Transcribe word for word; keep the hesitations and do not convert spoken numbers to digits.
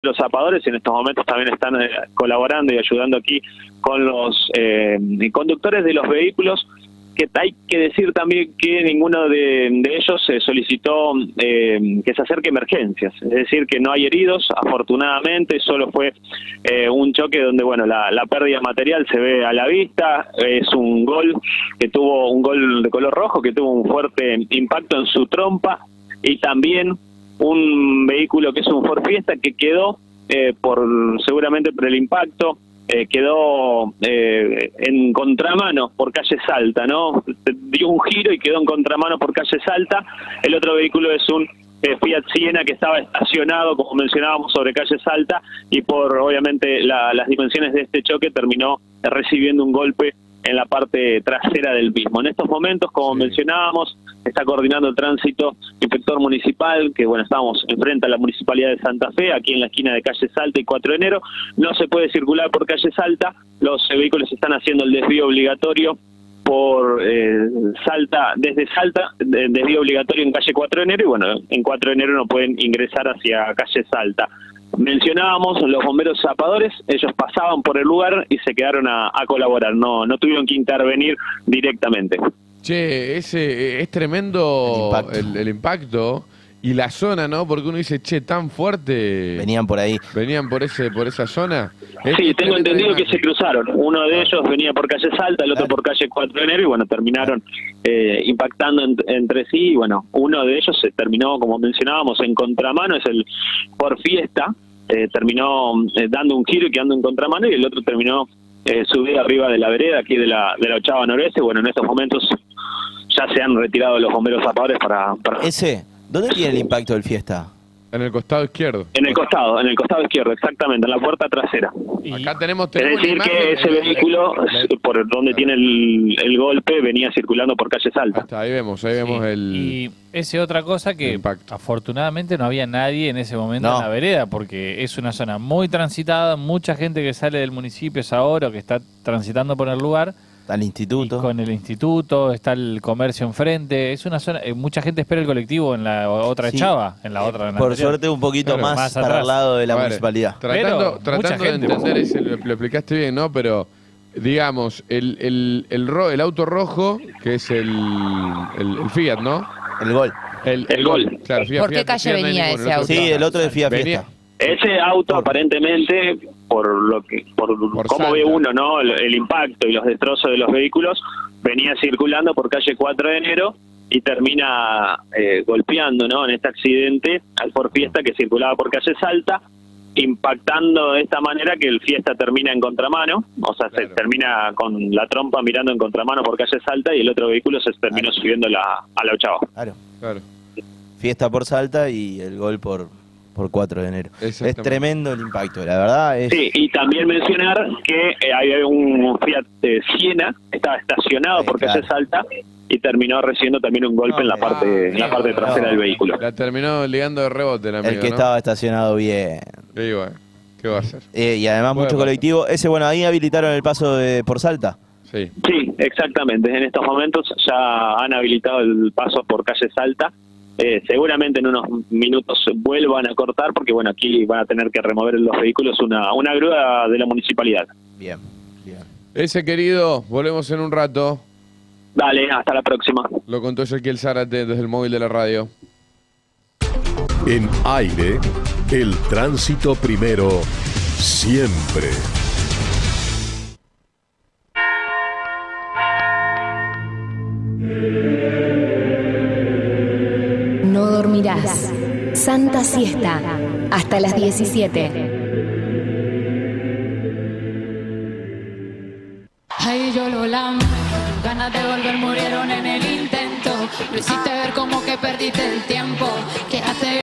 bomberos zapadores y en estos momentos también están eh, colaborando y ayudando aquí con los eh, conductores de los vehículos, que hay que decir también que ninguno de, de ellos eh, solicitó eh, que se acerque emergencias, es decir, que no hay heridos, afortunadamente, solo fue eh, un choque donde, bueno, la, la pérdida material se ve a la vista, es un gol que tuvo, un gol de color rojo, que tuvo un fuerte impacto en su trompa, y también un vehículo que es un Ford Fiesta que quedó, eh, por seguramente por el impacto, Eh, quedó eh, en contramano por calle Salta, ¿no? Dio un giro y quedó en contramano por calle Salta. El otro vehículo es un eh, Fiat Siena que estaba estacionado, como mencionábamos, sobre calle Salta, y por, obviamente, la, las dimensiones de este choque terminó recibiendo un golpe en la parte trasera del mismo. En estos momentos, como sí. mencionábamos, está coordinando el tránsito inspector municipal, que bueno, estamos enfrente a la Municipalidad de Santa Fe, aquí en la esquina de calle Salta y cuatro de enero, no se puede circular por calle Salta, los eh, vehículos están haciendo el desvío obligatorio por eh, Salta, desde Salta, de, desvío obligatorio en calle cuatro de enero, y bueno, en cuatro de enero no pueden ingresar hacia calle Salta. Mencionábamos los bomberos zapadores, ellos pasaban por el lugar y se quedaron a, a colaborar, no, no tuvieron que intervenir directamente. Che, ese es tremendo el impacto. El, el impacto y la zona, ¿no? Porque uno dice, che, tan fuerte. Venían por ahí. Venían por ese por esa zona. Sí, tengo entendido que se cruzaron. Uno de ellos venía por calle Salta, el otro por calle cuatro de enero, y bueno, terminaron eh, impactando en, entre sí. Y bueno, uno de ellos se terminó, como mencionábamos, en contramano, es el Ford Fiesta, eh, terminó eh, dando un giro y quedando en contramano, y el otro terminó eh, subido arriba de la vereda, aquí de la, de la ochava noroeste. Bueno, en estos momentos ya se han retirado los bomberos zapadores para, para... Ese, ¿dónde tiene el impacto del Fiesta? En el costado izquierdo. En el costado, en el costado izquierdo, exactamente, en la puerta trasera. Y acá tenemos... tenemos es decir, que ese vehículo, la, la, por donde la, tiene el, el golpe, venía circulando por calle Salta. Hasta ahí vemos, ahí sí. vemos el... Y esa otra cosa que afortunadamente no había nadie en ese momento no. en la vereda, porque es una zona muy transitada, mucha gente que sale del municipio esa hora o que está transitando por el lugar. Está el instituto. Y con el instituto, está el comercio enfrente. Es una zona, eh, mucha gente espera el colectivo en la otra sí. Chava, en la otra. En la Por anterior. suerte un poquito claro, más, más para el lado de la ver, municipalidad. Tratando, Pero tratando de gente, entender, ese, lo, lo explicaste bien, ¿no? Pero, digamos, el, el, el, ro, el auto rojo, que es el, el, el Fiat, ¿no? El Gol. El, el, el Gol. Claro, Fiat, ¿Por qué Fiat, calle Fiat, venía ninguno, ese auto? Sí, el otro de Fiat Fiesta. Ese auto aparentemente, por lo que, por, por cómo Salta. ve uno, ¿no? El, el impacto y los destrozos de los vehículos, venía circulando por calle cuatro de enero y termina eh, golpeando, ¿no? En este accidente al Ford Fiesta que circulaba por calle Salta, impactando de esta manera que el Fiesta termina en contramano, o sea, claro. se termina con la trompa mirando en contramano por calle Salta, y el otro vehículo se terminó claro. subiendo la, a la ochava. Claro. claro. Fiesta por Salta y el Gol por... por cuatro de enero. Es tremendo el impacto, la verdad es... Sí, y también mencionar que eh, había un Fiat eh, Siena, estaba estacionado sí, por calle claro. Salta y terminó recibiendo también un golpe no, en la parte ah, en la parte trasera no, del vehículo. La terminó ligando de rebote el amigo, El que ¿no? estaba estacionado bien. Sí, bueno, ¿qué va a hacer? Eh, y además mucho colectivo. Ese, bueno, ahí habilitaron el paso de por Salta. Sí. Sí, exactamente. En estos momentos ya han habilitado el paso por calle Salta. Eh, seguramente en unos minutos vuelvan a cortar porque bueno, aquí van a tener que remover los vehículos una, una grúa de la municipalidad. Bien, bien. Ese querido, volvemos en un rato. Dale, hasta la próxima. Lo contó Ezequiel Zárate desde el móvil de la radio. En aire, el tránsito primero, siempre. No dormirás. Santa Siesta. Hasta las diecisiete. Ay, yo lo lamento. Ganas de volver murieron en el intento. Lo hiciste ver como que perdiste el tiempo. Que hace